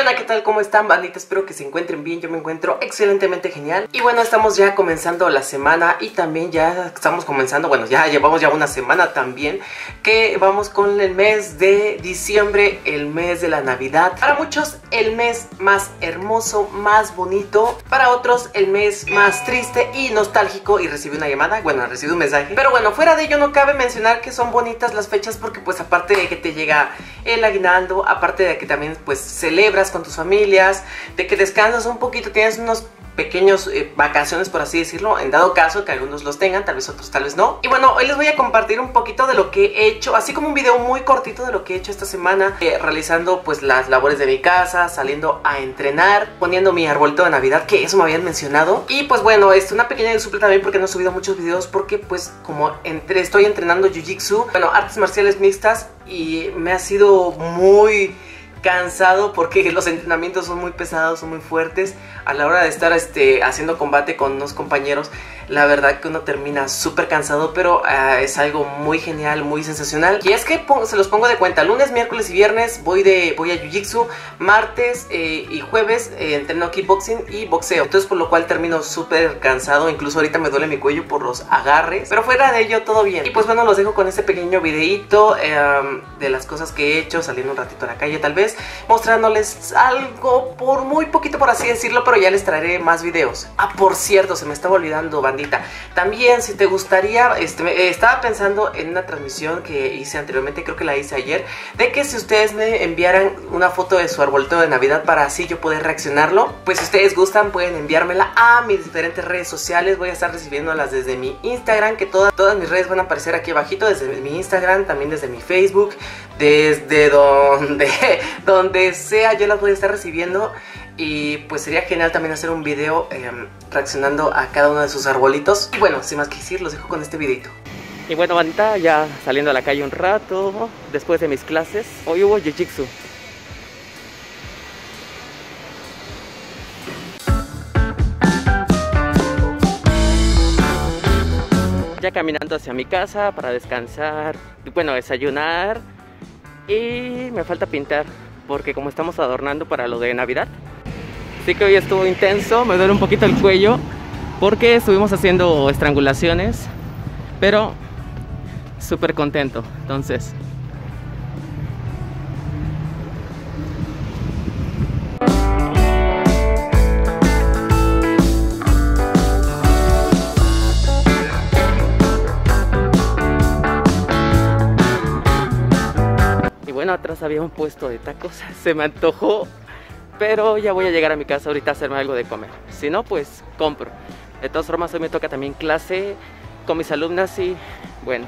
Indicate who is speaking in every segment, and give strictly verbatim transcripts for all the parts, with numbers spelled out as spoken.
Speaker 1: onda? ¿Qué tal? ¿Cómo están, bandita? Espero que se encuentren bien. Yo me encuentro excelentemente genial. Y bueno, estamos ya comenzando la semana. Y también ya estamos comenzando, bueno, ya llevamos ya una semana también, que vamos con el mes de diciembre, el mes de la Navidad. Para muchos el mes más hermoso, más bonito. Para otros el mes más triste y nostálgico. Y recibí una llamada, bueno, recibí un mensaje. Pero bueno, fuera de ello no cabe mencionar que son bonitas las fechas, porque pues aparte de que te llega el aguinaldo, aparte de que también pues celebras con tus familias, de que descansas un poquito, tienes unos pequeños eh, vacaciones, por así decirlo, en dado caso que algunos los tengan, tal vez otros tal vez no. Y bueno, hoy les voy a compartir un poquito de lo que he hecho, así como un video muy cortito de lo que he hecho esta semana, eh, realizando pues las labores de mi casa, saliendo a entrenar, poniendo mi arbolito de Navidad, que eso me habían mencionado. Y pues bueno, es una pequeña disculpa también porque no he subido muchos videos, porque pues como entre, estoy entrenando Jiu-Jitsu, bueno, artes marciales mixtas, y me ha sido muy cansado porque los entrenamientos son muy pesados, son muy fuertes. A la hora de estar este, haciendo combate con unos compañeros, la verdad que uno termina súper cansado, pero uh, es algo muy genial, muy sensacional. Y es que se los pongo de cuenta: lunes, miércoles y viernes voy, de, voy a Jiu-Jitsu, martes eh, y jueves eh, entreno kickboxing y boxeo. Entonces por lo cual termino súper cansado, incluso ahorita me duele mi cuello por los agarres, pero fuera de ello todo bien. Y pues bueno, los dejo con este pequeño videito eh, de las cosas que he hecho, saliendo un ratito a la calle tal vez, mostrándoles algo por muy poquito, por así decirlo, pero ya les traeré más videos. Ah, por cierto, se me estaba olvidando, bandita. También, si te gustaría, este, eh, estaba pensando en una transmisión que hice anteriormente, creo que la hice ayer, de que si ustedes me enviaran una foto de su arbolito de Navidad para así yo poder reaccionarlo, pues si ustedes gustan pueden enviármela a mis diferentes redes sociales. Voy a estar recibiéndolas desde mi Instagram, que todas, todas mis redes van a aparecer aquí abajito, desde mi Instagram, también desde mi Facebook, desde donde, donde sea yo las voy a estar recibiendo. Y pues sería genial también hacer un video eh, reaccionando a cada uno de sus arbolitos. Y bueno, sin más que decir, los dejo con este videito. Y bueno, bandita, ya saliendo a la calle un rato después de mis clases. Hoy hubo Jiu-Jitsu. Ya caminando hacia mi casa para descansar, bueno, desayunar. Y me falta pintar, porque como estamos adornando para lo de Navidad. Así que hoy estuvo intenso, me duele un poquito el cuello porque estuvimos haciendo estrangulaciones, pero súper contento. Entonces y bueno, atrás había un puesto de tacos, se me antojó. Pero ya voy a llegar a mi casa ahorita a hacerme algo de comer. Si no, pues compro. De todas formas, hoy me toca también clase con mis alumnas y bueno.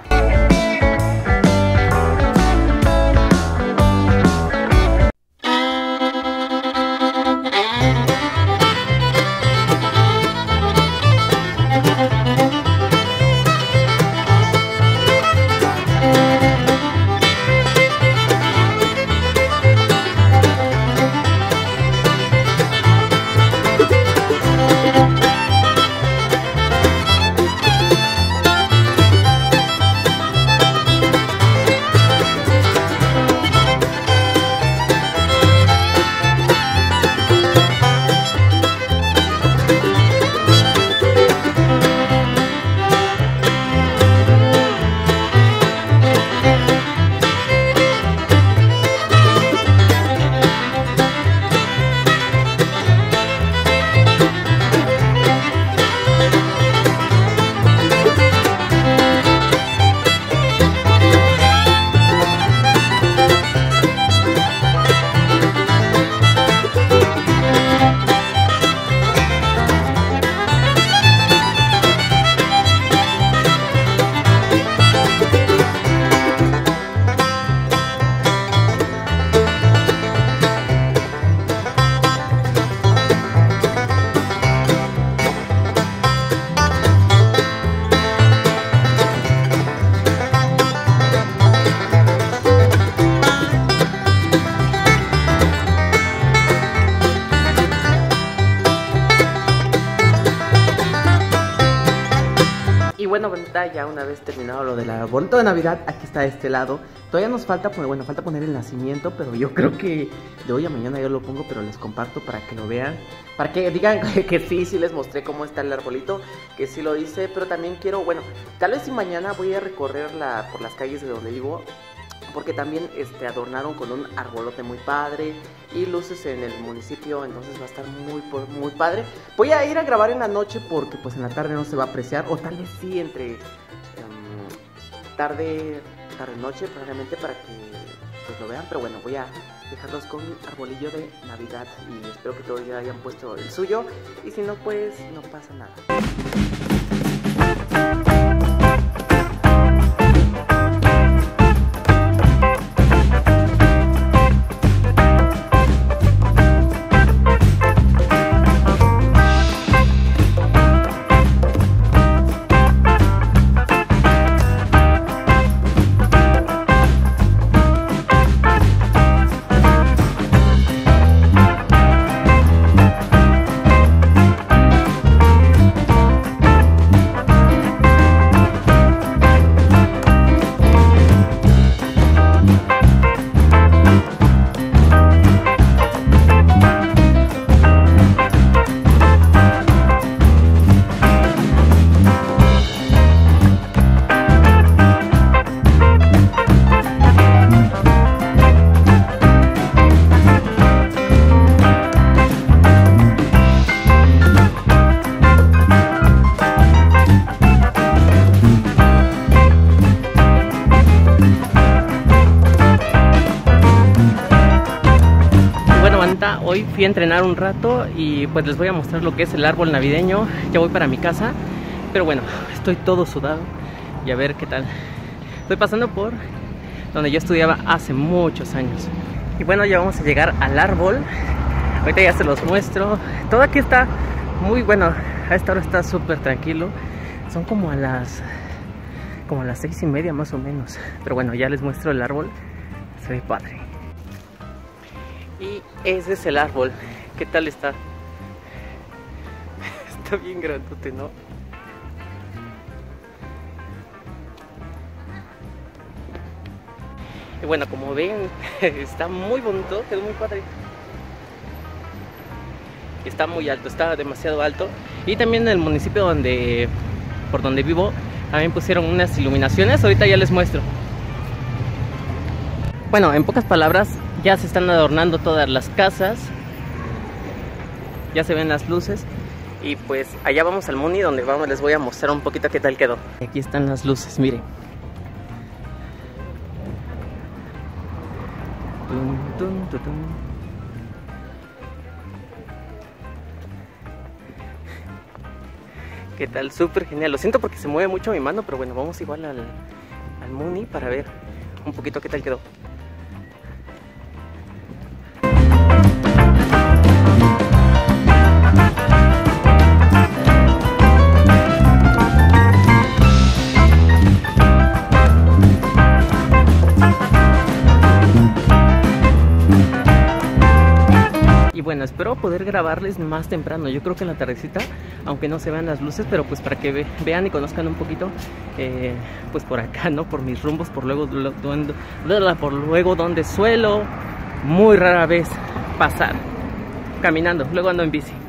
Speaker 1: bueno, bandita, ya una vez terminado lo del arbolito de Navidad, aquí está este lado. Todavía nos falta poner, bueno, falta poner el nacimiento, pero yo creo que de hoy a mañana yo lo pongo, pero les comparto para que lo vean. Para que digan que sí, sí les mostré cómo está el arbolito, que sí lo hice, pero también quiero, bueno, tal vez si mañana voy a recorrer la, por las calles de donde vivo, porque también este, adornaron con un arbolote muy padre y luces en el municipio, entonces va a estar muy, muy padre. Voy a ir a grabar en la noche porque pues en la tarde no se va a apreciar, o tal vez sí entre um, tarde, tarde-noche probablemente para que pues lo vean, pero bueno, voy a dejarlos con mi arbolillo de Navidad y espero que todos ya hayan puesto el suyo y si no pues no pasa nada. Hoy fui a entrenar un rato y pues les voy a mostrar lo que es el árbol navideño. Ya voy para mi casa, pero bueno, estoy todo sudado y a ver qué tal. Estoy pasando por donde yo estudiaba hace muchos años. Y bueno, ya vamos a llegar al árbol. Ahorita ya se los muestro. Todo aquí está muy bueno. A esta hora está súper tranquilo. Son como a las como a las seis y media más o menos. Pero bueno, ya les muestro el árbol. Se ve padre. Y ese es el árbol. ¿Qué tal está? Está bien grandote, ¿no? Y bueno, como ven, está muy bonito, quedó muy padre. Está muy alto, está demasiado alto. Y también en el municipio donde, por donde vivo, también pusieron unas iluminaciones. Ahorita ya les muestro. Bueno, en pocas palabras, ya se están adornando todas las casas. Ya se ven las luces. Y pues allá vamos al Muni, donde vamos, les voy a mostrar un poquito qué tal quedó. Aquí están las luces, miren. Tum, tum, tum, tum. ¿Qué tal? Súper genial. Lo siento porque se mueve mucho mi mano, pero bueno, vamos igual al, al Muni para ver un poquito qué tal quedó. Bueno, espero poder grabarles más temprano. Yo creo que en la tardecita, aunque no se vean las luces, pero pues para que ve, vean y conozcan un poquito, eh, pues por acá, ¿no? Por mis rumbos, por luego, donde, por luego donde suelo muy rara vez pasar caminando. Luego ando en bici.